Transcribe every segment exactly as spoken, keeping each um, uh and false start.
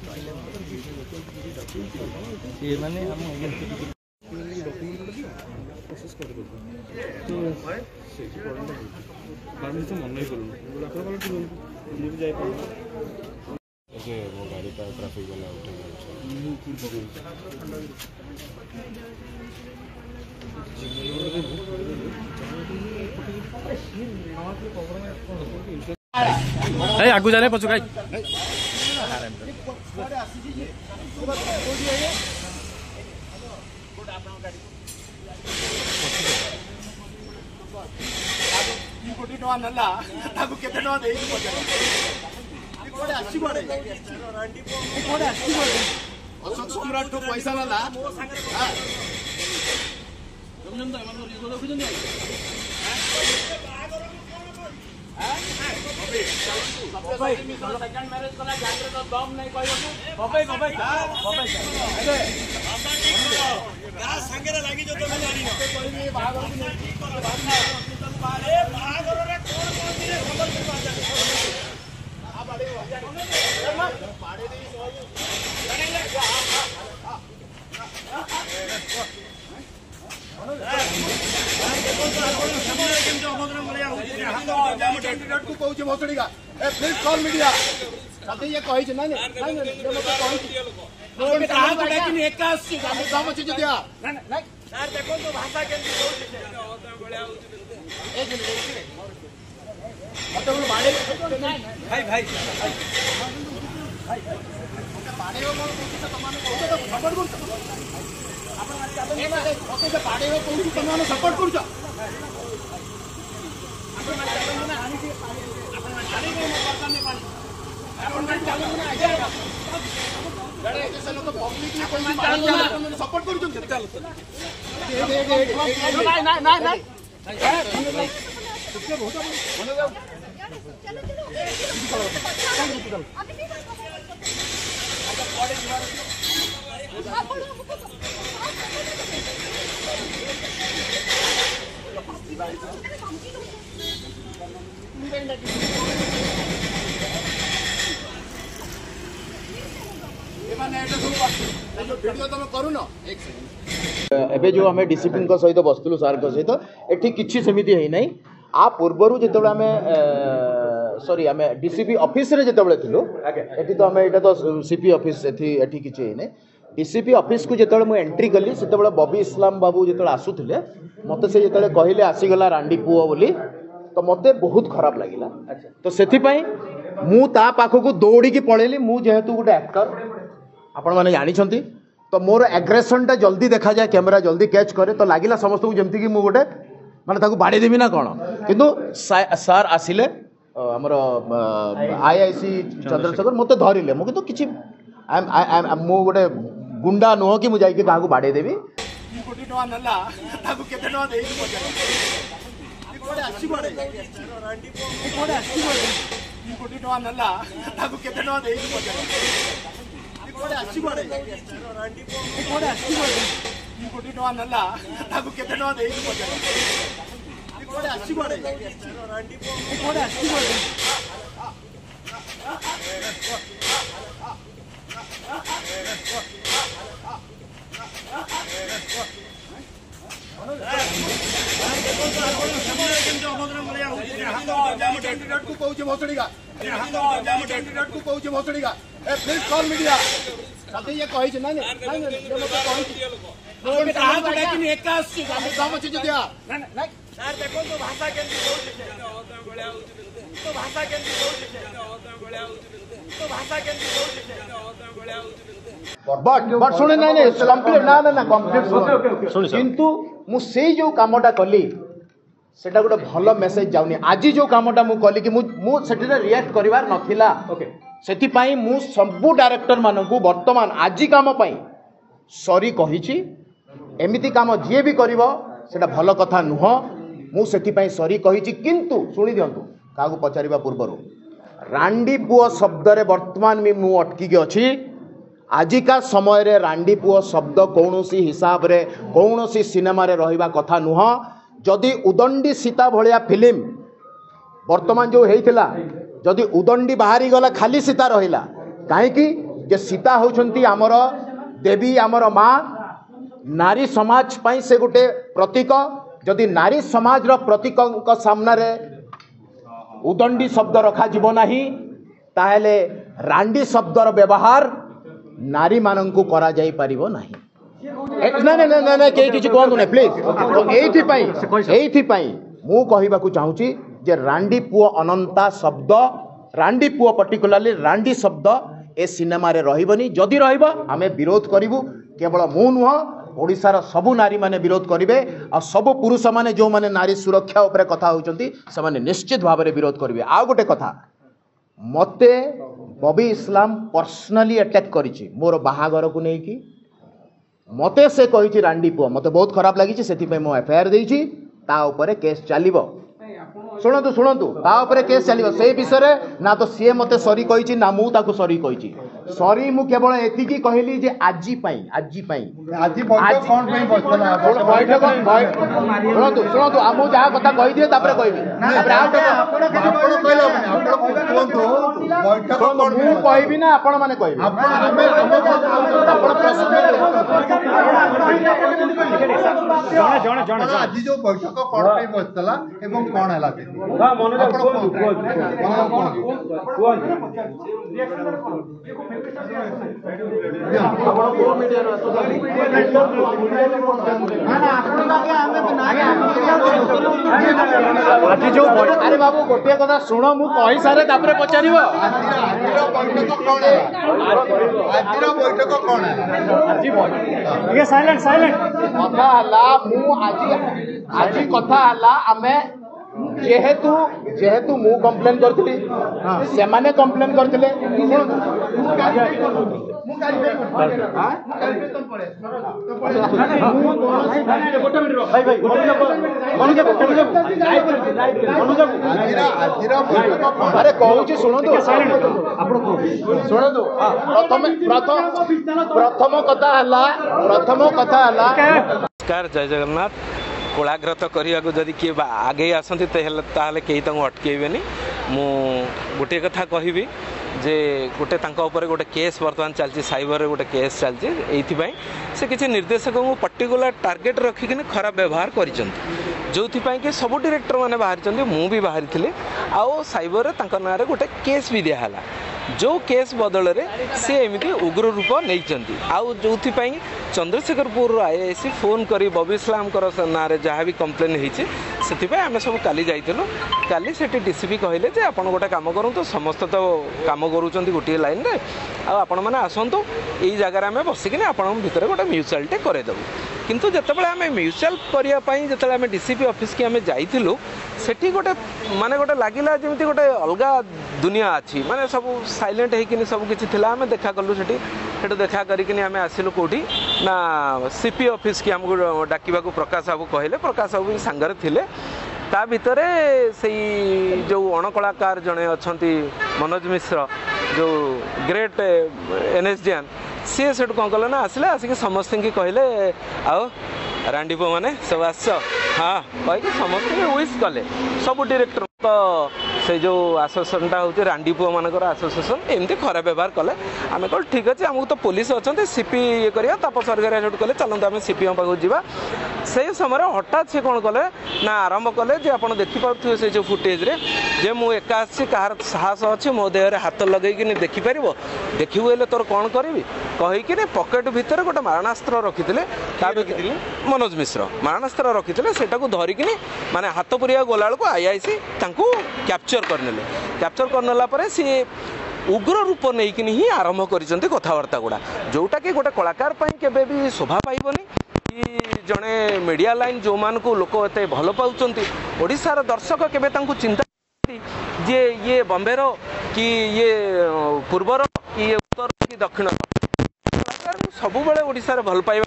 ये माने हम मो गाड़ी का ट्रैफिक वाला आगु जाने पछु खाई कोटी टका नला ताकू केते टका देई पचार कोडे आसी बडे कोडे आसी बडे अशोक सम्राट तो पैसा नला मो संगे हां जमजम त हमर रिजो देखुजन हां भाई सेकंड मैरिज कला जात्रे तो दम नहीं कहयो बबई बबई बबई अरे का संगे लागी जो तमे जानी न कहली बागर की नहीं अरे बागर रे कोन कोन दिने खबर के बात आ बाड़े बाड़े दी प्लीज कॉल मीडिया ये कही ना भाई भाई सपोर्ट कर सपोर्ट एबे जो आम डीसीपी सहित बसलु सार सहित एठी किछि सेमिति है नहीं आ पूर्वर जिते आम सॉरी आम डीसीपी ऑफिस रे जिते थिलु एठी तो आम एटा तो सीपी ऑफिस एठी एठी किछि है नहीं डीसीपी ऑफिस को जिते मु एंट्री कली सेते बॉबी इस्लाम बाबू जिते आसुथिले मते से जिते कहले आसीगला रांडी पुओ बोली तो मते बहुत खराब लगिला तो सेथि पई मु ता पाखकु दौड़ी की पळेली मु जेहेतु गोटे एक्टर आपण माने जानि छंती तो मोर एग्रेशन टा जल्दी देखा जाए कैमरा जल्दी कैच करे तो लागिला समस्त को जेमती कि मु गोटे माने ताकू बाड़ी देबी ना कोन किंतु सर आसिले हमर आईआईसी चंद्रशेखर मते धरिले मु किंतु किछि आई एम मु गोटे गुंडा नुह कि मु जाई कि ताकू बाड़ी देबी कोटी टका नला ताकू केते टका देई पचार कोडे आसी बडे कोडे आसी बडे कोटी टका नला ताकू केते टका देई पचार कोडे आसी बडे कोडे आसी बडे कोटी टका नला ताकू केते टका देई पचार कोडे आसी बडे कोडे आसी बडे प्लीज कॉल मीडिया ये कही ना बट बट शुणे ना कंप्लीट ना ना कंप्लीट किंतु मु सेई जो कामटा कली सेटा गोटे भल मेसेज जाउनी आज जो कामटा मु कली कि मु मु सेटा रिएक्ट करिवार नथिला ओके सेति पई मु सबु डायरेक्टर मानकू वर्तमान आज काम पई सॉरी कहिछि एमिति काम जे भी करिवो सेटा भल कथा नुह मु सेति पई सॉरी कहिछि किंतु सुनि दियंतु कागु पचारिबा पूर्वरु रांडी पुओ शब्द रे वर्तमान में मु अटकी के अछि आजिका समय रे रांडी पुओ शब्द कौनसी हिसाब रे कौनसी सिनेमा रे रहिबा कथा नुह जदि उदंडी सीता भलिया फिल्म वर्तमान जो हेइथिला जदि उदंडी बाहरी गला खाली सीता रहिला काहे कि जे सीता होउछंती आमर देवी आमर माँ नारी समाज पाई से गोटे प्रतीक जदि नारी समाज रो प्रतीक सामना रे उदंडी शब्द रखा जीव नाही ताहेले रांडी शब्दर व्यवहार नारी मानंकु करा जाई परिबो नाही ना ना ना ना के किछि कहंतु नै प्लीज तो एथि पई एथि पई मु कहिबाकू चाहूची जे रांडी पुओ अनंता शब्द रांडी पुओ पर्टिकुलरली रांडी शब्द ए सिनेमा रे रहिबनी जदि रहइबो आमे विरोध करिवु केवल मु नुह ओडिसार सबु नारी माने विरोध करिवे आ सबु पुरुष माने जो माने नारी सुरक्षा ऊपर कथा होउचंती से माने निश्चित भाव में विरोध करिवे आ गोटे कथा मते बॉबी इस्लाम पर्सनली अटैक करिछि मोर बाहागर को नै कि मते से कहिछि रांडी पुओ मते बहुत खराब लागिछि सेति पे मो एफआईआर देइछि ता ऊपर केस चलिबो शुणु शुणु ता ऊपर केस चलिबो से विषय ना तो सी मते सॉरी कहिछि ना मु ताको सॉरी कहिछि सॉरी मु केवल एतिकी कहली जे आजी पई आजी पई आजी बैठक कोन पई बसला बैठक शुणु शुणु आ मु जा कथा कहि दिए तापर कहबी तापर आपण आपण कहलो आपण कोंतो बैठक कोन मु कहबी ना आपण माने कहबी आपण हमें आपण प्रश्न जणे जणे जणे आजी जो बैठक कोन पई बसला एवं कोन हला हां मनोज आज जो अरे बाबू गोटे कथा शुण मु कहि सारे तापर पचारिबो बैठक कोन आजिर बैठक कोन आज ये साइलेंट साइलेंट कथा हला मु आजी आजी कथा हला आमे जेहेतु जेहेतु मु कंप्लेन करथिली से माने कंप्लेन करथिले भाई भाई अरे कहूँ शुणु शुणु प्रथम प्रथम प्रथम कथा हला प्रथम कथा हला नमस्कार जय जगन्नाथ कोलाग्रत करने जदि किए आगे आसती ताहले कहीं अटकेबेनी मु गोटे कथा कहबी जे गोटे ऊपर गोटे केस बर्तमान चलती साइबर गोटे केस चलती ये से किसी निर्देशक को पर्टिकुलर टार्गेट रखिक खराब व्यवहार कर जो कि सब डायरेक्टर मैंने बाहरी मु भी बाहरी थी आउ साइबर ना गोटे केस भी दिहला जो केस बदल सी एमती उग्र रूप नहीं आउ जो चंद्रशेखरपुर आईआईसी फोन कर बॉबी इस्लाम ना जहाँ भी कम्प्लेन होती आम सब काली जाइलु काली से डीसीपी कहले जे आपण गोटे काम करूँ समस्त तो काम करूँ गोटे लाइन रे आपण मैंने आसतु यही जगार आम बसिक आपण भितर गोटे म्यूचुआलटे करदेबू किंतु जितेबाला आम म्यूचुआल करने जो आम डीसीपी ऑफिस की आम जाइलु सेठी गोटे माने गोटे लगिला जमी गोटे अलग दुनिया अच्छी माने सब साइलेंट होकिन सब किसी थिला आम देखा कलु सेठी सेठू देखा करिकिन आम आसिलु कोठी ना सीपी ऑफिस की आमको डाकिबा को प्रकाश बाबू कहले प्रकाश बाबू सांगरे थिले ता भितरे सेई जो अणकलाकार जड़े अच्छा मनोज मिश्र जो ग्रेट एनएसजियान सी से कौन कले ना आसिले आसिक समस्त की कहले आओ रांडी पो मैंने सब आस हाँ कहीकि समस्त विश कले सब डायरेक्टर तो से जो आसोसिएशनटा हूँ रांडी पुओ मानकर आसोसिएशन एमती खराब व्यवहार कले आम कह ठीक अच्छे आमको तो पुलिस अच्छा सीपी ये करा ताप सरकार कले चलते आम सीपी पाक जावा से समय हठात से कौन कले ना आरंभ कले जे आप देखिपे से जो फुटेज रे जे मु एका आसी कहार साहस अच्छे मो देह हाथ लगे देखिपर देखिबे तोर कौन करी कहीकि पकेट भितर गोटे मारणास्त्र रखी मनोज मिश्र मारणास्त्र रखी से धरिकी माने हाथ पुरिया गला बेलू आईआईसी कैप्चर करने कैप्चर करनेला सी उग्र रूप नहीं ही आरंभ कर कथबार्ता गुड़ा जोटा कि गोटे कलाकार केबे भी शोभा पाइबनी कि जड़े मीडिया लाइन जो मान को लोक एत भल पाँच ओडिशार दर्शक केबे तांको चिंता जे ये बॉम्बे रो कि ये पूर्वर कि ये उत्तर कि दक्षिण कलाकार सब बेले ओडिशार भल पाइबा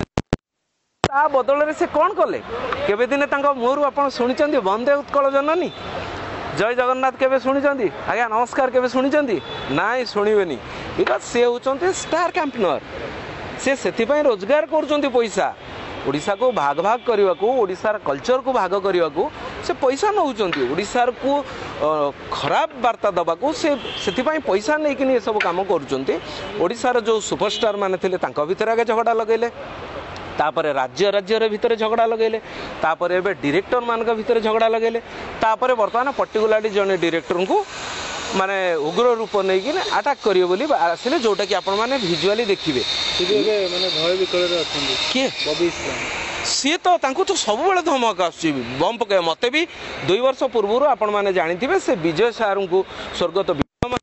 ता बदल से कौन कले केबे दिने तांको मुहरु आपण सुनिचंदी वंदे उत्कल जननी जय जगन्नाथ केबे सुनिचंदी आज्ञा नमस्कार केबे सुनिचंदी नाई सुनिबेनी बिकज से होचंती स्टार कैंपेनर से सेति पई रोजगार करूचंती पैसा ओडिशा को भाग भाग करने को ओडिशार कल्चर को भाग करने को से पैसा नौचंती ओडिशार को खराब वार्ता दबाकू से से पैसा नहीं कि सब काम करुँच ओडिशार जो सुपरस्टार माने थे भितर आगे झगड़ा लगेले तापर राज्य राज्य भितर झगड़ा लगेले तापर एबे डायरेक्टर मान भितर झगड़ा लगेले तापर वर्तमान पर्टिकुलारली जने डायरेक्टर को माने उग्र रूप नहीं कि अटैक करियो बोली आसिले जोटा कि आपण माने विजुअली देखिबे माने भय विकल रे अछंदी के भविष्य सी तो तांको तो सब बेले धमक आसुची बम पके मते भी दुई वर्ष पूर्व आपण माने जानिथिबे से विजय सार को स्वर्गत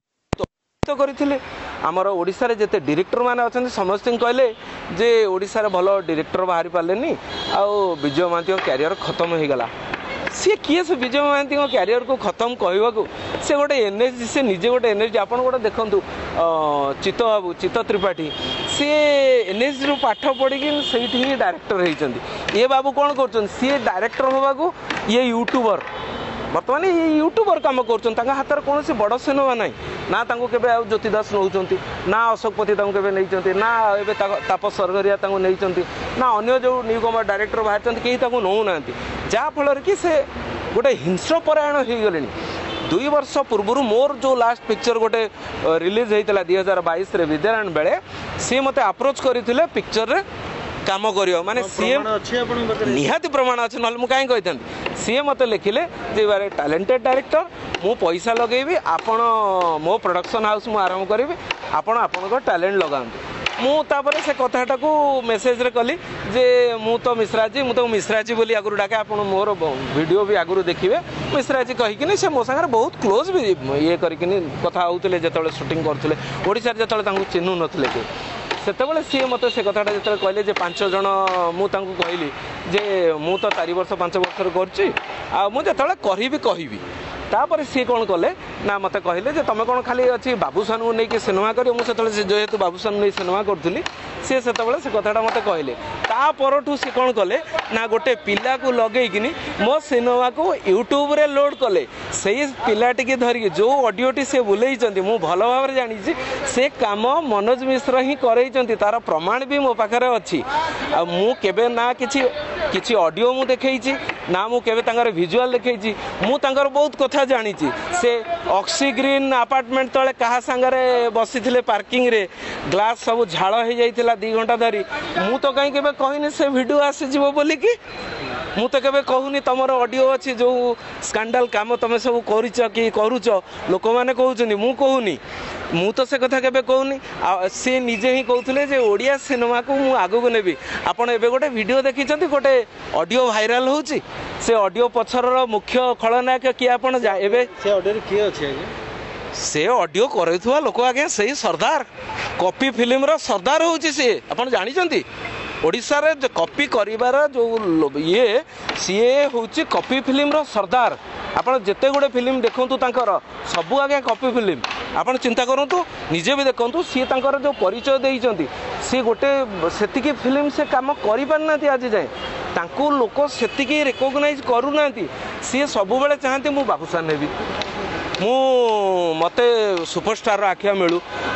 तो करथिले आमर ओडिसा रे जते डायरेक्टर माने अछंती समस्त कहले जे ओडिसा रे भलो डायरेक्टर बाहरी पालेनी आ विजय महांती कैरियर खत्म हो गला सी किए से विजय महांती कैरियर को खत्म कहवाकू से गोटे एनर्जी से निजे गोटे एनर्जी आप गोटे देखूँ चित्त बाबू चित्त त्रिपाठी सी एनएसजी रू पाठ पढ़ी से ही डायरेक्टर होती ये बाबू कौन कर सी डायरेक्टर होगा ये यूट्यूबर बर्तमान ये यूट्यूबर कम कर हाथ में कौन बड़ सिनेमा ना ना के ज्योति दास नौ ना अशोक पति के नहीं ना ए तापस सरगरिया नहीं ना अन्य जो न्यू कमर डायरेक्टर बाहर कहीं नौना जहाँफल कि से गोटे हिंस्र परायण हो गले दुई वर्ष पूर्व मोर जो लास्ट पिक्चर गोटे रिलीज होता दुई हजार बैस विद्यारायण बेले सी मत अप्रोच करते पिक्चर रे काम करियो माने सीएम निहाती प्रमाण अच्छे ना मुझे कहीं कही सी मत लिखिले जे बारे टैलेंटेड डायरेक्टर मु पैसा लगेबी आपण मो प्रोडक्शन हाउस मु आरंभ करी आपण आपण टैलेंट लगांतु मुझे से कथाटा को मेसेज रे कली जे मु तो मिश्राजी मु तो मिश्राजी बोली आगु डाके आप मोर वीडियो भी आगु देखिए मिश्राजी कहीकि से मो सागर बहुत क्लोज भी ये करके कथा होते जो शूटिंग करते ओडिशा जो चिन्हु नथिले के सेतबेले सी मत से कथाटा जो कहले जे पांच जन मुझे कहली जे मु तो चार वर्ष पांच वर्ष कर करी कहबी तापर सी कौन कले ना मत कहले जे तुम कौन खाली अच्छी बाबूसान को लेकिन सिनेमा कर मुझे जेहेतु बाबूसान नहीं सिनेमा करी सी से से कथाटा मत कहले तापरठू सी कौन कले ना गोटे पिला को लगेकिनी मो सिनेमा को यूट्यूब रे लोड कले से पिलाटी की धरिकी जो ऑडियोटी से बुलेइचंती मु भल भाव जानी से काम मनोज मिश्र ही करैचंती तार प्रमाण भी मो पाखरे अच्छी आ मु केबे ना किछि किछि ऑडियो मु देखैछि ना मु केबे तांगर विजुअल देखैछि मु तांगर बहुत कथा जानी से ऑक्सीग्रीन अपार्टमेंट तले कहा सांगरे बसी थिले पार्किंग रे ग्लास सब झाड़ हो जाइथिला दी घंटा धरी मु तो कहीं केबे कहिनी से वीडियो आसी जीवो बोली कि मु तो केबे कहूनी तमर ऑडियो अछि जो स्कैंडल काम तमे सब करिच कि करूच लोक माने कहउछनी मु कहूनी मु तो से कथा केबे कहूनी से निजे ही कहउथले जे ओडिया सिनेमा को मु आगु को नेबी आपण एबे गोटे वीडियो देखिचंती गोटे ऑडियो वायरल होउची से ऑडियो पछर मुख्य खलनायक कि आपण जा एबे से ऑडियो किए अछि आगे से ऑडियो करैथुवा लोक आगे सही सरदार कॉपी फिल्म रो सरदार होउची से आपण जानिचंती ओडिशा रे जो कॉपी करिवार जो ये सीए होउची कॉपी फिल्म रो सरदार आपण जेते गुडे फिल्म देखंतु तांकर सबु आगे कॉपी फिल्म आपण चिंता करंतु निजे भी देखंतु सी तांकर जो परिचय देइचंती सी गोटे सेतिकी फिल्म से काम करि पारनाती आज जाय तांको लोक सेतिकी रिकॉग्नाइज करूनाती सी सब बेले चाहते मु बाबूसान हेबी मु मते सुपरस्टार आखिया मिलू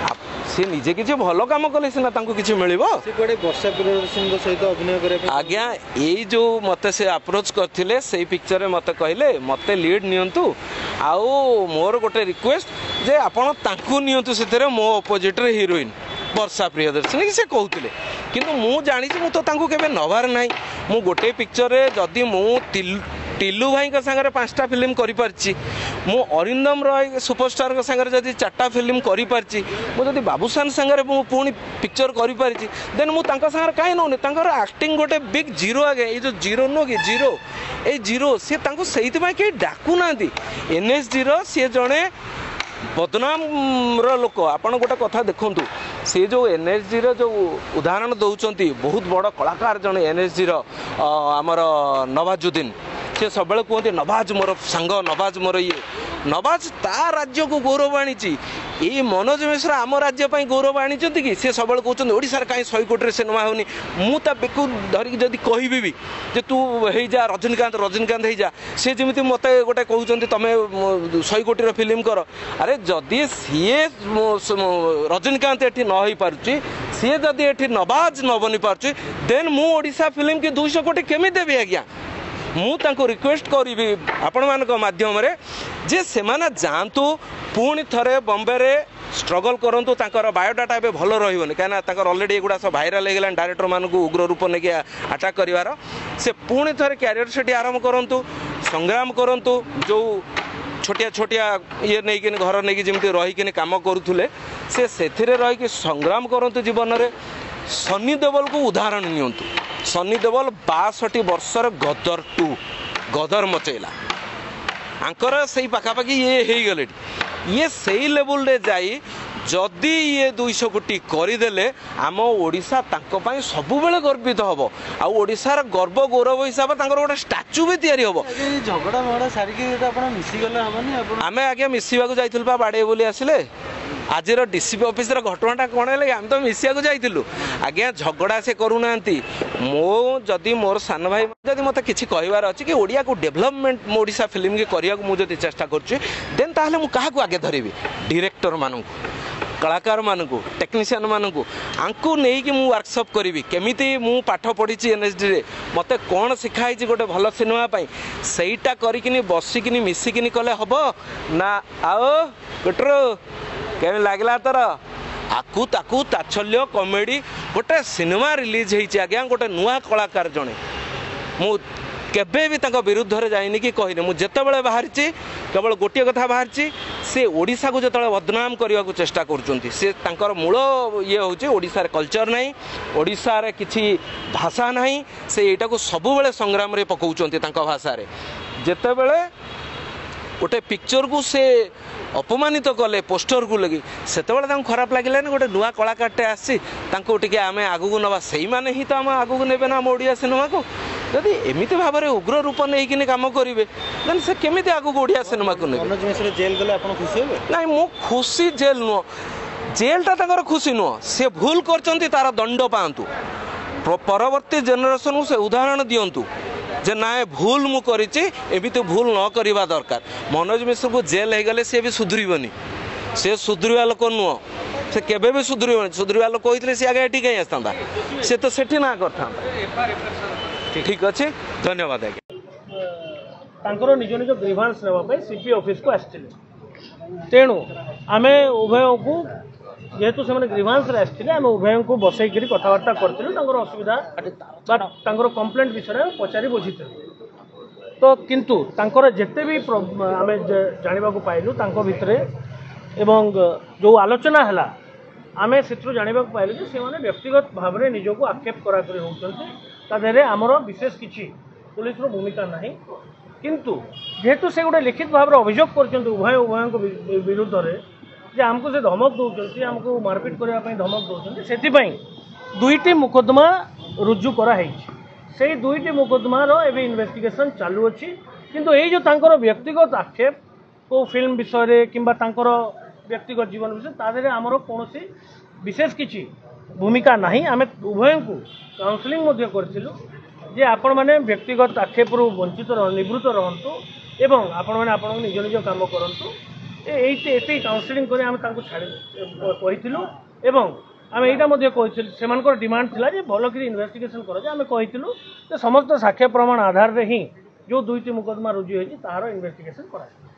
सी निजे किसी भल कम कले सीना तांको किछि मिलिबो से कोडे वर्षा प्रियदर्शन सहित अभिनय करे आज्ञा एई जो मते से अप्रोच करथिले सेई पिक्चर रे मते कहले मते लीड नियंतु आउ मोर गोटे रिक्वेस्ट जे आपण तांको नियंतु सेतरे मो अपोजिट रे हीरोइन वर्षा प्रियदर्शन से कहते किंतु मु जानी मु तो तांको केबे नवार नाही मु गोटे पिक्चर रे जदी मु टिल्लू भाई का संगे पांचटा फिल्म करि पारछि मु अरिंदम रॉय सुपरस्टार का संगे जदी चारटा फिल्म करि पारछि मु जदी बाबूसान संगे मु पुणी पिक्चर करि पारछि देन मु तांका संगे काहे नौनी तांकर एक्टिंग गोटे बिग जीरो आगे ए जो जीरो नो कि जीरो ए जीरो से तांको सेहित भाई के डाकू नांदी एनएसडी रो से जणे बदनाम रो लोक आपण गोटे कथा देखंतु से जो एनएसजी रो जो उदाहरण दौरान बहुत बड़ कलाकार जड़े एनएसजी रो आमर नवाजुद्दीन से सब कहते नवाज मोर सांग नवाज मोर ये नवाज ता राज्य को गौरव आनी ये मनोज मिश्र आम राज्य गौरव आनी कि सी सब कहते ओडिशा कहीं शहे कोटी सिनेमा होनी मुझे बेकू धरिकी जदि कहबी भी जे तू हो जा रजनीकांत रजनीकांत हो जा सी जमी मत गोटे कहते तुम शहे कोटी फिल्म कर अरे जदि सी रजनीकांत ये न हो पार्ची सी जदि ये नवाज न बनी पार्ची देन मु ओडिशा फिल्म की दुईश कोटी केमी देवी आज्ञा मु रिक्वेस्ट करी आपण मानक माध्यम जे सेमाने जातु पुणी थरे बॉम्बे रे स्ट्रगल करंतु तांकर बायोडाटा ए भल रही कहीं अलरेडी एगुड़ा सब भाइराल हो डायरेक्टर मानक उग्र रूप नहीं अटैक कर से पुणी थे क्यारियर से आरंभ करूँ संग्राम करूँ जो छोटिया छोटिया ये नहीं कि घर नहीं जमी रहीकि कम करुले से से रही संग्राम करूँ जीवन में सनी देवल को उदाहरण नियंतु सनी देवल बासठी वर्षर गदर टू गदर मचेला आंकर से पाखापाखि ये हो गले ये सही लेवल रे जाई जदि ये दुईश कोटी करदे आम ओडिशा तांको पाई सबु बेले गर्वित हम आ ओडिशार गर्व गौरव हिसाब से गोटे स्टाच्यू भी तैयारी हम झगड़ा मगड़ा सारिकी मिसीगले हेनी आम आगे मिसवाक जाइलु बा बाड़े बोली आसिले आज डीसीपी ऑफिस घटनाटा कौन है आम तो मिसिया जाइलु आज्ञा झगड़ा से करूना मो जदि मोर सान भाई जदि मत किसी कहबार अच्छी कि ओडिया को डेवलपमेंट ओडिशा फिल्म की करने मुझे चेष्टा करुँच देन ताहले मु काहाकू आगे धरबी डायरेक्टर मानू कलाकार मानक टेक्नीशियन मानक आंकु नहीं कि मु वर्कशॉप करी केमिति मु पाठ पढ़ी एनएसडी रे मते कौन शिखाई गोटे भल सिनेमा पाई सेटा करिकिनी बसिकिनी मिसिकिनी कले हबो ना आओ बेटरो केमि लागला तर आकु ताकु ताच्छल्य कॉमेडी गोटे सिनेमा रिलीज होइछि आज्ञा गोटे नुआ कलाकार जणे मु केबे भी तांको विरुद्ध रे जाइनी कि कहिने मु जेतेबेले बाहरिछि केवल गोटे कथा बाहरिछि से ओडिशा को जेतेबेले बदनाम करने को चेष्टा करुचंती से तांकर मूल ये होछि ओडिशा रे कल्चर नाही ओडिशा रे किछि भाषा नाही से एटा को सब बेले संग्राम रे पकाउचंती तांको भाषा रे जेतेबेले गोटे पिक्चर को से अपमानित कले पोस्टर को लगी सेतेबेले खराब लगे गोटे नुआ कलाकारटे आसी आम आगू नवा से मैंने ही तो आम आगू ने ना आम ओडिया सिनेमा को जदि एमती भाव में उग्र रूप नहीं कम करेंगे देन से केमी आगू ओडिया सिनेमा को नहीं जेल गले आप खुशी हे नाई मु खुशी जेल नुह जेलटा खुशी नुह से भूल कर तार दंड पातु परवर्ती जेनेरेशन से उदाहरण दिंतु जे ना भूल मु करिछि एमिति भूल न करवा दरकार मनोज मिश्र को जेल हो गले सी भी सुधरबनी से सुधरवा लोक नुह से केबे भी सुधरबनी सुधरवा लोक होइतले से आगे एठी कहीं आस्ता से तो सेठी ना करता ठीक अच्छे धन्यवाद आज्ञा निज निज ग्रीभांस नापी सीपी ऑफिस को आसते तेणु आम उभय को जेहेतु से ग्रीभांस आसते आम उभय को बसई कथबार्ता करूँ असुविधा कंप्लेंट विषय पचारि बुझी तो किंतु जिते भी आम जाना पाइलु भितर एवं जो आलोचना है आम से जाना पाइलु से व्यक्तिगत भाव में निजक आक्षेप कराकरी होते आमर विशेष किसी पुलिस भूमिका नहीं किंतु जेहेतु से गोटे लिखित भाव में अभियोग कर उभय उभय विरुद्ध में जे आमको से धमक दौरान आमको मारपिट करने धमक दौरान से दुईटी मुकदमा रुजु कराई से दुईटी मुकदमार एवं इन्वेस्टिगेशन चालू अच्छी किंतु ये जो तांकर व्यक्तिगत आक्षेप को फिल्म विषय कि व्यक्तिगत जीवन विषय तादे आमर कौन विशेष किसी भूमिका नहीं आम उभय को काउंसलिंग करूँ जे आपण मैंने व्यक्तिगत आक्षेप वंचित निवृत्त रहतु एवं आपण मैंने आपण निज निज कम करूँ ये काउंसलिंग कर छाड़ू एवं आम यहाँ डिमांड थिला जे भल कि इन्वेस्टिगेशन कर आम कहूँ समस्त साक्ष्य प्रमाण आधार रे ही जो दुईटी मुकदमा रुजु होती तार इन्वेस्टिगेशन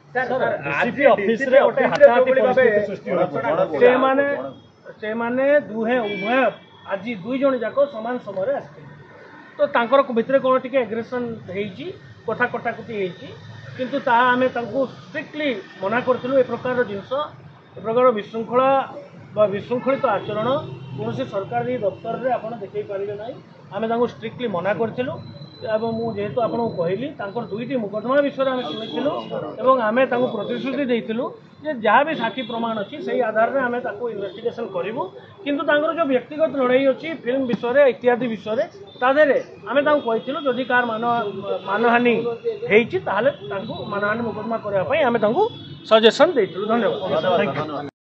से माने दुहे उभय आज दुई जन जाक समान समय आसते तो तांकर भितर कौन टी एग्रेसन कथा कटाकटी होती किंतु ता आम स्ट्रिक्टली मना करूँ ए प्रकार जिनस ए प्रकार विशृंखला विशृंखलित तो आचरण कौन सरकारी दफ्तर में आप देखी पारे ना आम स्ट्रिक्टली मना करूँ मुझे जेहेतु आपको कहली दुईटी मुकदमा विषय आम शुणु आम प्रतिश्रुति देलु जे जहाँ भी साक्षी प्रमाण अच्छी से आधार में आम इन्वेस्टिगेशन करूँ किंतु जो व्यक्तिगत लड़ाई अच्छी फिल्म विषय इत्यादि विषय तादे आम कहूँ जदि कार मान मानहानि होती मानहानि मुकदमा करने आम सजेसन देलु। धन्यवाद।